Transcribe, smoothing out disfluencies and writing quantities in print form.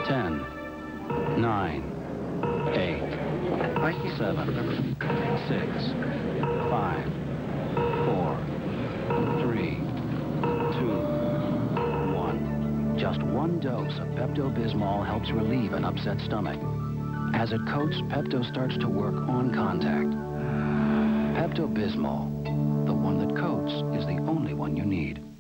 10, 9, 8, 7, 6, 5, 4, 3, 2, 1. Just one dose of Pepto-Bismol helps relieve an upset stomach. As it coats, Pepto starts to work on contact. Pepto-Bismol, the one that coats, is the only one you need.